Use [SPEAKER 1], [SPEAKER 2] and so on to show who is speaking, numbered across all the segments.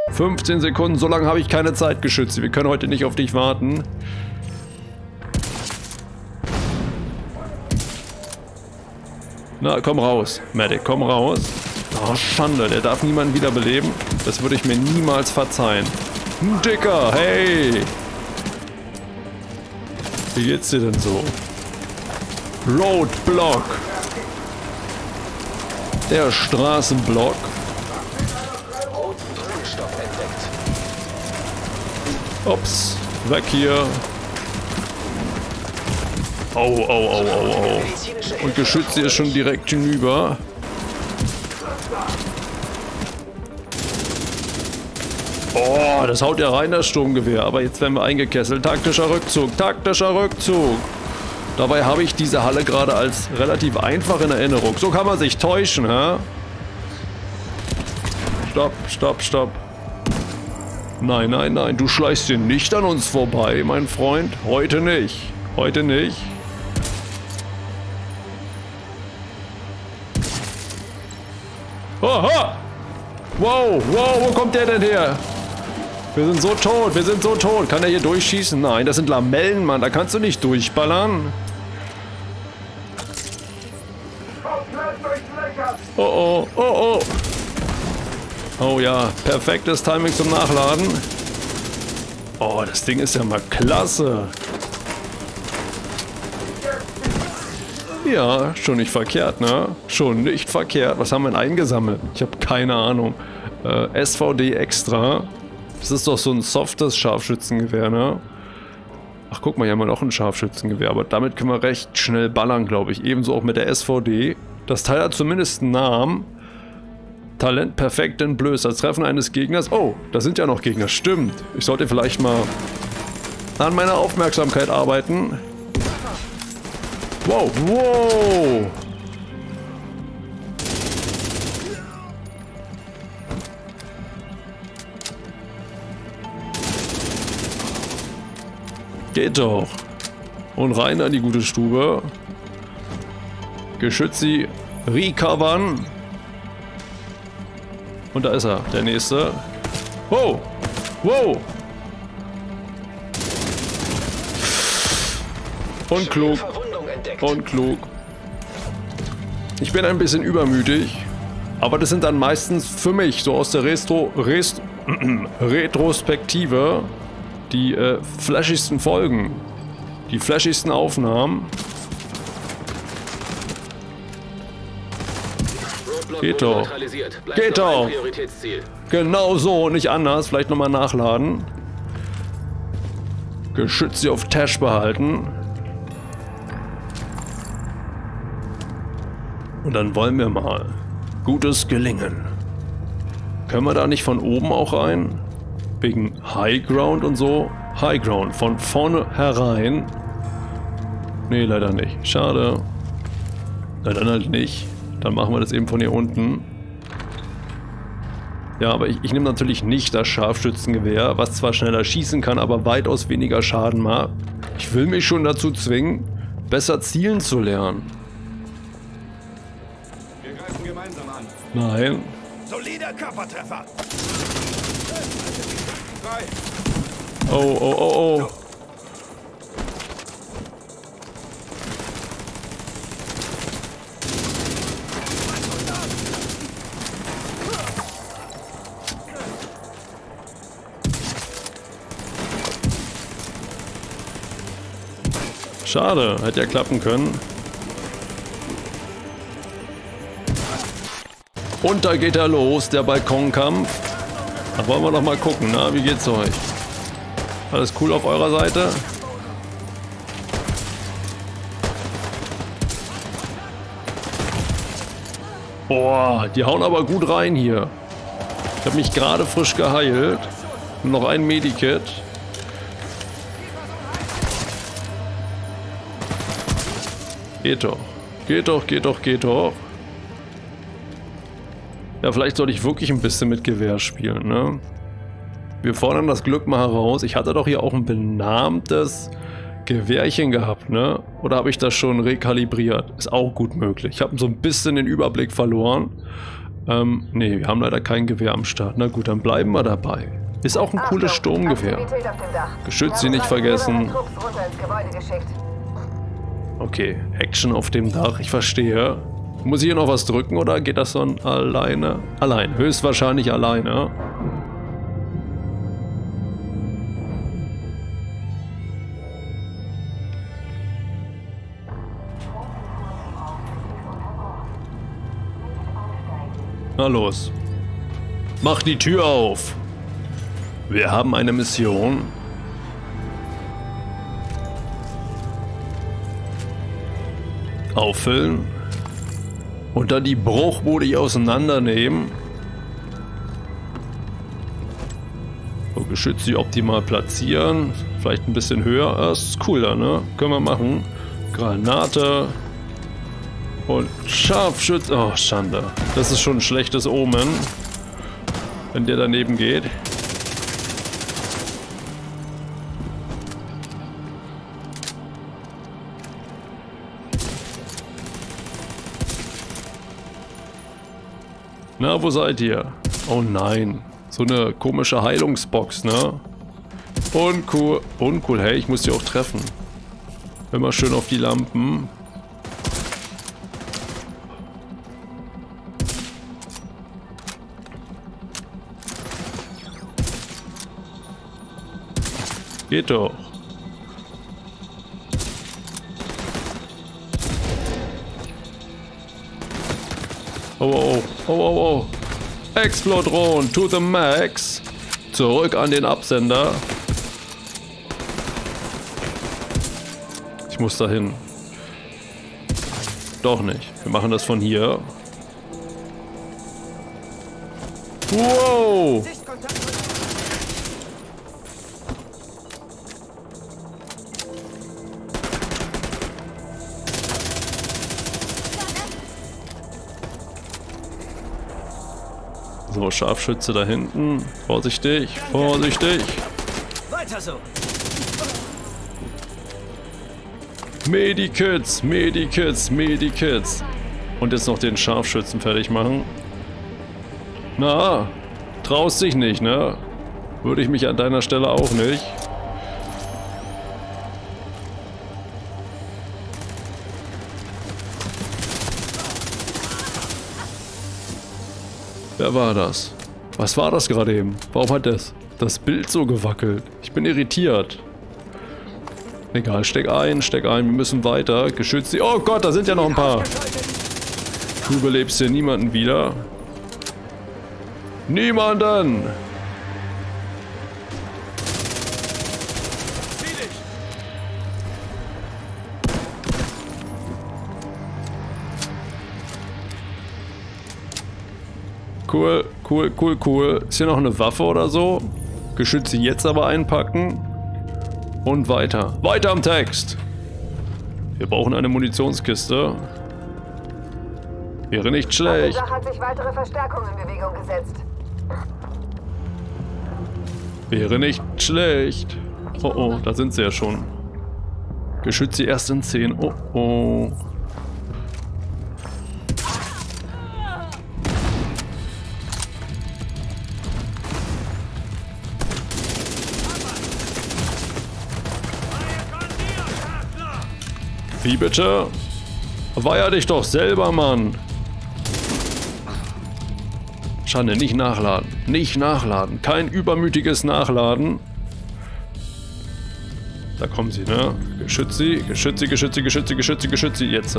[SPEAKER 1] 15 Sekunden, so lange habe ich keine Zeit, Geschütze. Wir können heute nicht auf dich warten. Na, komm raus, Medic, komm raus. Oh, Schande, der darf niemanden wiederbeleben. Das würde ich mir niemals verzeihen. Dicker, hey! Wie geht's dir denn so? Roadblock. Der Straßenblock. Ups, weg hier. Au, au, au, au, au. Und Geschütze ist schon direkt hinüber. Oh, das haut ja rein, das Sturmgewehr. Aber jetzt werden wir eingekesselt. Taktischer Rückzug, taktischer Rückzug. Dabei habe ich diese Halle gerade als relativ einfach in Erinnerung. So kann man sich täuschen, hä? Stopp, stopp, stopp. Nein, nein, nein, du schleichst dir nicht an uns vorbei, mein Freund. Heute nicht. Heute nicht. Aha! Wow, wow, wo kommt der denn her? Wir sind so tot, wir sind so tot. Kann er hier durchschießen? Nein, das sind Lamellen, Mann. Da kannst du nicht durchballern. Oh, oh, oh, oh. Oh ja, perfektes Timing zum Nachladen. Oh, das Ding ist ja mal klasse. Ja, schon nicht verkehrt, ne? Schon nicht verkehrt. Was haben wir denn eingesammelt? Ich habe keine Ahnung. SVD Extra. Das ist doch so ein softes Scharfschützengewehr, ne? Ach, guck mal, hier haben wir noch ein Scharfschützengewehr. Aber damit können wir recht schnell ballern, glaube ich. Ebenso auch mit der SVD. Das Teil hat zumindest einen Namen. Talent perfekt in Blöß. Das Treffen eines Gegners. Oh, da sind ja noch Gegner. Stimmt. Ich sollte vielleicht mal an meiner Aufmerksamkeit arbeiten. Wow, wow. Geht doch. Und rein an die gute Stube. Geschützi recovern. Und da ist er, der nächste. Wow! Wow! Und klug. Und klug. Ich bin ein bisschen übermütig. Aber das sind dann meistens für mich, so aus der Retrospektive, die flashigsten Folgen. Die flashigsten Aufnahmen. Geht doch. Geht doch. Genau so, nicht anders. Vielleicht nochmal nachladen. Geschütze auf Tash behalten. Und dann wollen wir mal. Gutes Gelingen. Können wir da nicht von oben auch rein? Wegen High Ground und so? High Ground, von vorne herein. Nee, leider nicht. Schade. Na dann halt nicht. Dann machen wir das eben von hier unten. Ja, aber ich nehme natürlich nicht das Scharfschützengewehr, was zwar schneller schießen kann, aber weitaus weniger Schaden macht. Ich will mich schon dazu zwingen, besser zielen zu lernen.
[SPEAKER 2] Wir greifen gemeinsam an.
[SPEAKER 1] Nein.
[SPEAKER 2] Solider Körpertreffer.
[SPEAKER 1] Oh, oh, oh, oh. Schade, hätte ja klappen können. Und da geht er los, der Balkonkampf. Da wollen wir doch mal gucken, na, wie geht's euch? Alles cool auf eurer Seite? Boah, die hauen aber gut rein hier. Ich habe mich gerade frisch geheilt. Und noch ein Medikit. Geht doch. Geht doch, geht doch, geht doch. Ja, vielleicht sollte ich wirklich ein bisschen mit Gewehr spielen, ne? Wir fordern das Glück mal heraus. Ich hatte doch hier auch ein benahmtes Gewehrchen gehabt, ne? Oder habe ich das schon rekalibriert? Ist auch gut möglich. Ich habe so ein bisschen den Überblick verloren. Nee, wir haben leider kein Gewehr am Start. Na gut, dann bleiben wir dabei. Ist auch ein cooles Sturmgewehr. Geschütze nicht vergessen. Okay, Action auf dem Dach, ich verstehe. Muss ich hier noch was drücken oder geht das dann alleine? Allein, höchstwahrscheinlich alleine. Na los. Mach die Tür auf. Wir haben eine Mission. Auffüllen. Und dann die Bruchbude auseinandernehmen. So, Geschütze optimal platzieren. Vielleicht ein bisschen höher. Das ist cool da, ne? Können wir machen. Granate. Und Scharfschütze. Oh, Schande. Das ist schon ein schlechtes Omen. Wenn der daneben geht. Na, wo seid ihr? Oh nein. So eine komische Heilungsbox, ne? Uncool. Uncool. Hey, ich muss die auch treffen. Immer schön auf die Lampen. Geht doch. Oh, oh, oh, oh, oh. Explodron to the max. Zurück an den Absender. Ich muss dahin. Doch nicht. Wir machen das von hier. Wow. So, Scharfschütze da hinten. Vorsichtig, vorsichtig.
[SPEAKER 2] Weiter so.
[SPEAKER 1] Medikits, Medikits, Medikits. Und jetzt noch den Scharfschützen fertig machen. Na, traust dich nicht, ne? Würde ich mich an deiner Stelle auch nicht. Wer war das? Was war das gerade eben? Warum hat das Bild so gewackelt? Ich bin irritiert. Egal, steck ein, wir müssen weiter. Geschützt. Oh Gott, da sind ja noch ein paar. Du belebst hier niemanden wieder. Niemanden! Cool, cool, cool, cool. Ist hier noch eine Waffe oder so? Geschütze jetzt aber einpacken. Und weiter. Weiter am Text. Wir brauchen eine Munitionskiste. Wäre nicht schlecht.
[SPEAKER 3] Hat sich weitere Verstärkung in Bewegung gesetzt.
[SPEAKER 1] Wäre nicht schlecht. Oh oh, da sind sie ja schon. Geschütze erst in 10. Oh oh. Wie bitte? Weiher dich doch selber, Mann. Schande, nicht nachladen. Nicht nachladen. Kein übermütiges Nachladen. Da kommen sie, ne? Geschütze, Geschütze, Geschütze, Geschütze, Geschütze, Geschütze. Jetzt.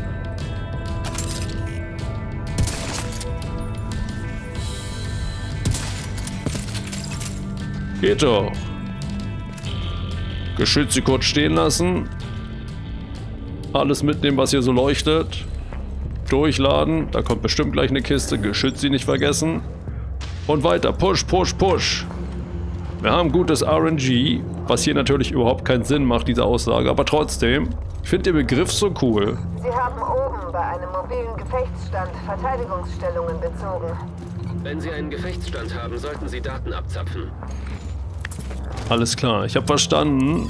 [SPEAKER 1] Geht doch. Geschütze kurz stehen lassen. Alles mitnehmen, was hier so leuchtet. Durchladen. Da kommt bestimmt gleich eine Kiste. Geschütze nicht vergessen. Und weiter. Push, push, push. Wir haben gutes RNG. Was hier natürlich überhaupt keinen Sinn macht, diese Aussage. Aber trotzdem. Ich finde den Begriff so cool.
[SPEAKER 3] Sie haben oben bei einem mobilen Gefechtsstand Verteidigungsstellungen bezogen.
[SPEAKER 4] Wenn Sie einen Gefechtsstand haben, sollten Sie Daten abzapfen.
[SPEAKER 1] Alles klar. Ich habe verstanden.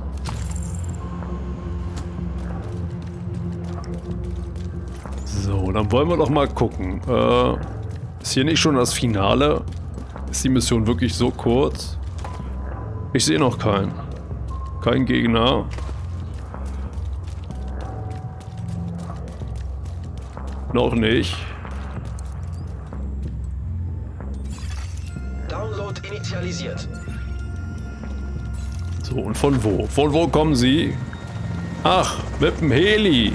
[SPEAKER 1] So, dann wollen wir doch mal gucken. Ist hier nicht schon das Finale? Ist die Mission wirklich so kurz? Ich sehe noch keinen. Kein Gegner. Noch nicht.
[SPEAKER 4] Download initialisiert.
[SPEAKER 1] So, und von wo? Von wo kommen Sie? Ach, mit dem Heli.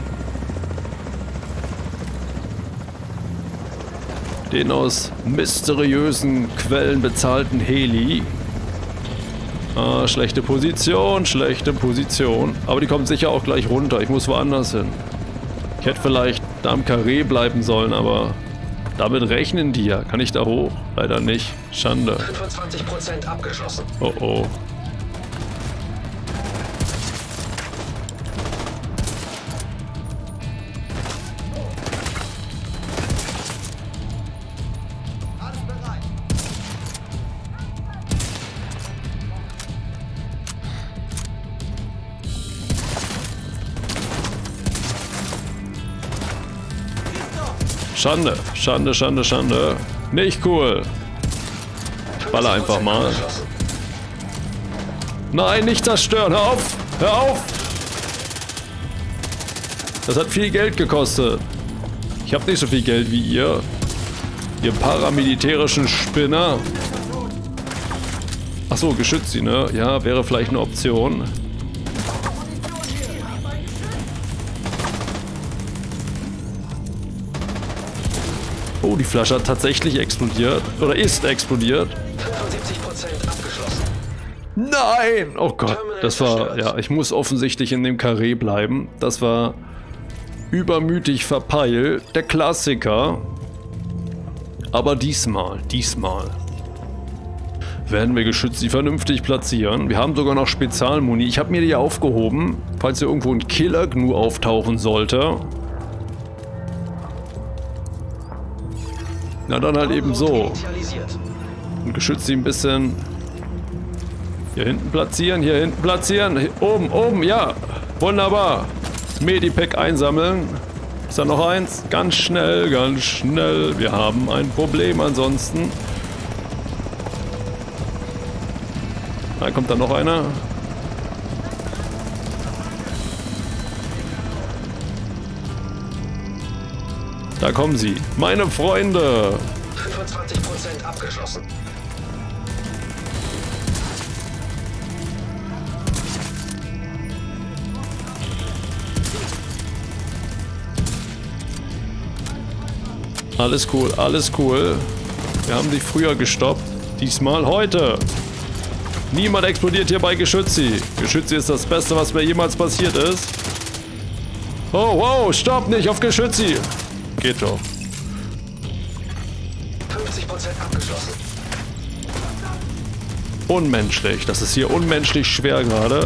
[SPEAKER 1] Den aus mysteriösen Quellen bezahlten Heli. Ah, schlechte Position, schlechte Position. Aber die kommt sicher auch gleich runter. Ich muss woanders hin. Ich hätte vielleicht da am Karree bleiben sollen, aber damit rechnen die ja. Kann ich da hoch? Leider nicht. Schande.
[SPEAKER 4] 25% abgeschlossen.
[SPEAKER 1] Oh oh. Schande, Schande, Schande, Schande. Nicht cool. Baller einfach mal. Nein, nicht zerstören. Hör auf! Hör auf! Das hat viel Geld gekostet. Ich habe nicht so viel Geld wie ihr. Ihr paramilitärischen Spinner. Achso, geschützt sie, ne? Ja, wäre vielleicht eine Option. Oh, die Flasche hat tatsächlich explodiert. Oder ist explodiert.
[SPEAKER 4] 75% abgeschlossen.
[SPEAKER 1] Nein! Oh Gott, das war... Ja, ich muss offensichtlich in dem Karree bleiben. Das war übermütig verpeilt. Der Klassiker. Aber diesmal werden wir Geschütze vernünftig platzieren. Wir haben sogar noch Spezialmuni. Ich habe mir die aufgehoben, falls hier irgendwo ein Killer-Gnu auftauchen sollte. Na dann halt eben so. Und Geschütze ein bisschen hier hinten platzieren, hier hinten platzieren. Oben, oben, ja. Wunderbar. Medipack einsammeln. Ist da noch eins? Ganz schnell, ganz schnell. Wir haben ein Problem ansonsten. Da kommt da noch einer. Da kommen sie. Meine Freunde.
[SPEAKER 4] 25% abgeschlossen.
[SPEAKER 1] Alles cool, alles cool. Wir haben die früher gestoppt. Diesmal heute. Niemand explodiert hier bei Geschützi. Geschützi ist das Beste, was mir jemals passiert ist. Oh, wow, stopp nicht auf Geschützi. Geht doch.
[SPEAKER 4] 50% abgeschlossen.
[SPEAKER 1] Unmenschlich. Das ist hier unmenschlich schwer gerade.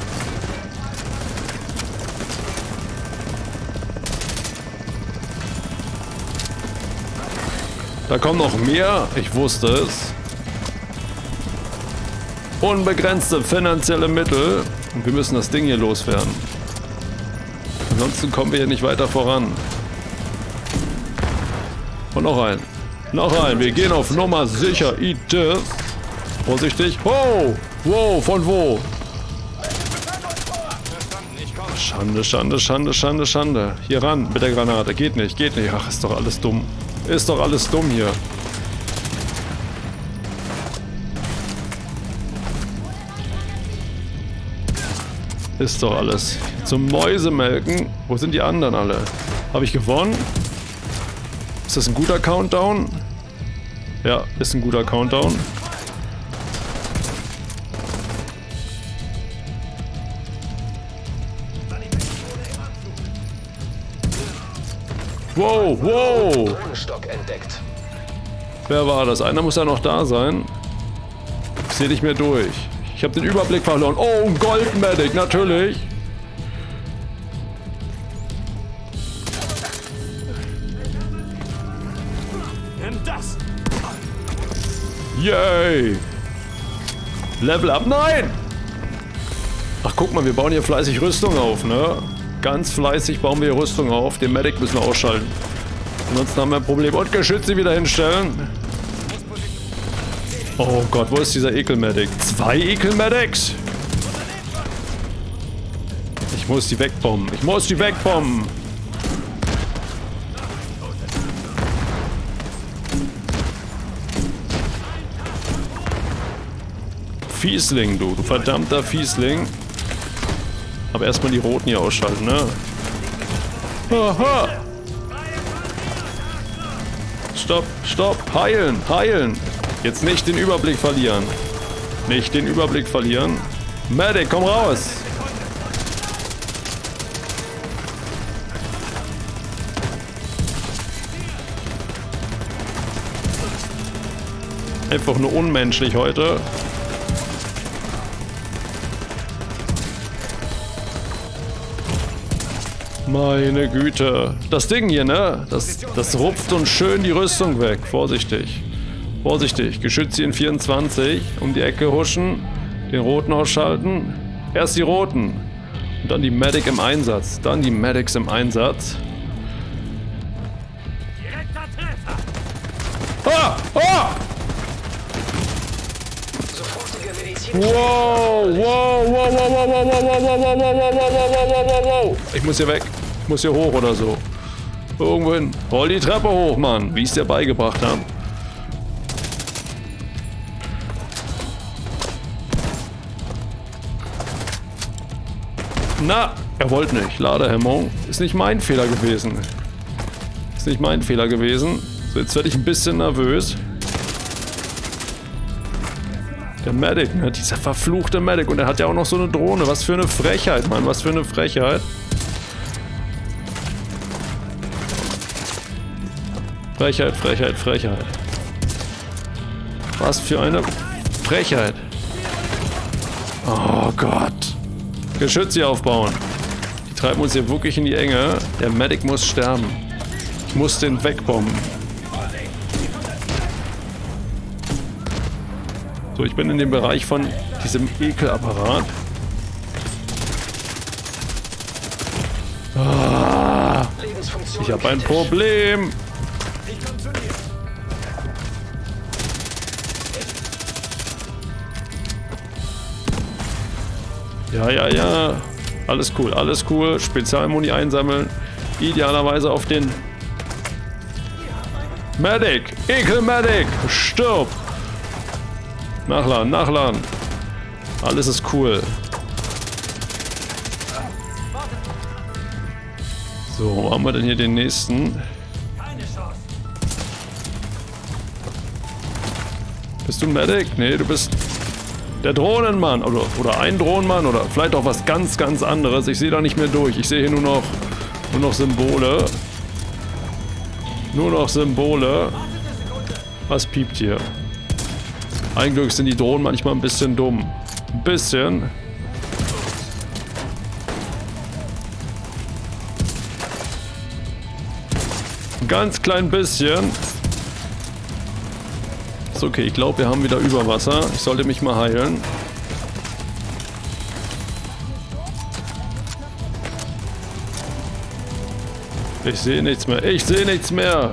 [SPEAKER 1] Da kommen noch mehr. Ich wusste es. Unbegrenzte finanzielle Mittel. Und wir müssen das Ding hier loswerden. Ansonsten kommen wir hier nicht weiter voran. Und noch ein. Noch ein. Wir gehen auf Nummer sicher. Itis. Vorsichtig. Oh! Wow, von wo? Schande, Schande, Schande, Schande, Schande. Hier ran mit der Granate. Geht nicht, geht nicht. Ach, ist doch alles dumm. Ist doch alles dumm hier. Ist doch alles zum Mäusemelken. Wo sind die anderen alle? Habe ich gewonnen? Ist das ein guter Countdown? Ja, ist ein guter Countdown. Wow, wow!
[SPEAKER 4] Entdeckt.
[SPEAKER 1] Wer war das? Einer muss ja noch da sein. Ich sehe nicht mehr durch. Ich habe den Überblick verloren. Oh, ein Goldmedic, natürlich.
[SPEAKER 2] Nimm das!
[SPEAKER 1] Yay! Level up. Nein! Ach, guck mal, wir bauen hier fleißig Rüstung auf, ne? Ganz fleißig bauen wir hier Rüstung auf. Den Medic müssen wir ausschalten. Ansonsten haben wir ein Problem. Und Geschütze wieder hinstellen. Oh Gott, wo ist dieser Ekel-Medic? 2 Ekel-Medics? Ich muss die wegbomben. Ich muss die wegbomben. Fiesling, du verdammter Fiesling. Aber erstmal die Roten hier ausschalten, ne? Aha! Stopp, stopp, heilen, heilen! Jetzt nicht den Überblick verlieren. Nicht den Überblick verlieren. Medic, komm raus! Einfach nur unmenschlich heute. Meine Güte. Das Ding hier, ne? Das rupft uns schön die Rüstung weg. Vorsichtig. Vorsichtig. Geschütze in 24. Um die Ecke huschen. Den Roten ausschalten. Erst die Roten. Und dann die Medic im Einsatz. Dann die Medics im Einsatz. Ah! Ah! Wow, wow, wow, wow, wow, wow, wow, wow, wow, wow, wow, wow. Ich muss hier weg. Ich muss hier hoch oder so. Irgendwo hin. Roll die Treppe hoch, Mann. Wie ich es dir beigebracht habe. Na, er wollte nicht. Ladehemmung. Ist nicht mein Fehler gewesen. Ist nicht mein Fehler gewesen. So, jetzt werde ich ein bisschen nervös. Der Medic, ne? Dieser verfluchte Medic. Und er hat ja auch noch so eine Drohne. Was für eine Frechheit, Mann. Was für eine Frechheit. Frechheit, Frechheit, Frechheit. Was für eine Frechheit. Oh Gott. Geschütze aufbauen. Die treiben uns hier wirklich in die Enge. Der Medic muss sterben. Ich muss den wegbomben. So, ich bin in dem Bereich von diesem Ekelapparat. Ah, ich habe ein Problem. Ja, ja, ja. Alles cool, alles cool. Spezialmuni einsammeln. Idealerweise auf den Medic. Ekel-Medic. Stirb. Nachladen, nachladen. Alles ist cool. So, wo haben wir denn hier den nächsten? Bist du ein Medic? Nee, du bist der Drohnenmann. Oder ein Drohnenmann oder vielleicht auch was ganz, ganz anderes. Ich sehe da nicht mehr durch. Ich sehe hier nur noch Symbole. Nur noch Symbole. Was piept hier? Eigentlich sind die Drohnen manchmal ein bisschen dumm. Ein bisschen. Ein ganz klein bisschen. Ist okay, ich glaube, wir haben wieder Überwasser. Ich sollte mich mal heilen. Ich sehe nichts mehr. Ich sehe nichts mehr.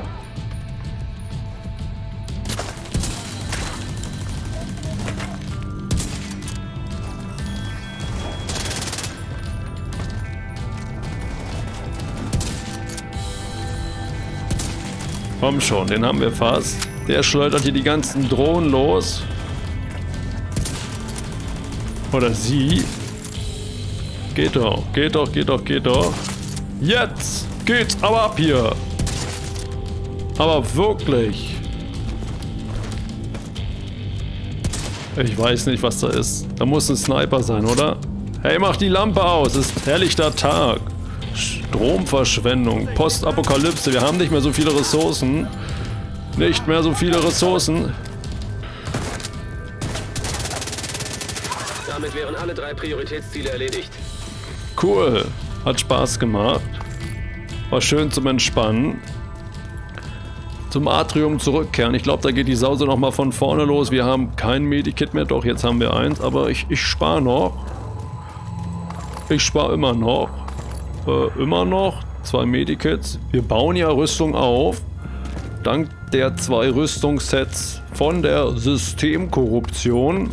[SPEAKER 1] Komm schon, den haben wir fast. Der schleudert hier die ganzen Drohnen los. Oder sie. Geht doch, geht doch, geht doch, geht doch. Jetzt geht's aber ab hier. Aber wirklich. Ich weiß nicht, was da ist. Da muss ein Sniper sein, oder? Hey, mach die Lampe aus. Es ist helllichter Tag. Stromverschwendung, Postapokalypse, wir haben nicht mehr so viele Ressourcen. Nicht mehr so viele Ressourcen.
[SPEAKER 4] Damit wären alle 3 Prioritätsziele erledigt.
[SPEAKER 1] Cool, hat Spaß gemacht. War schön zum Entspannen. Zum Atrium zurückkehren. Ich glaube, da geht die Sause nochmal von vorne los. Wir haben kein Medikit mehr, doch jetzt haben wir eins, aber ich spare noch. Ich spare immer noch. Immer noch 2 Medikits. Wir bauen ja Rüstung auf. dank der 2 Rüstungssets von der Systemkorruption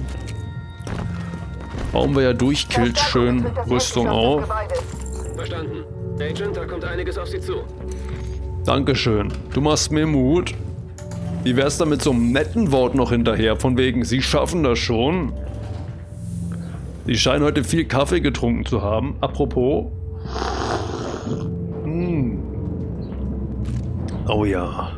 [SPEAKER 1] bauen wir ja durchkillt schön Rüstung auf.
[SPEAKER 4] Verstanden. Agent, da kommt einiges auf Sie zu.
[SPEAKER 1] Dankeschön. Du machst mir Mut. Wie wär's da mit so einem netten Wort noch hinterher, von wegen, Sie schaffen das schon? Sie scheinen heute viel Kaffee getrunken zu haben. Apropos. Oh ja.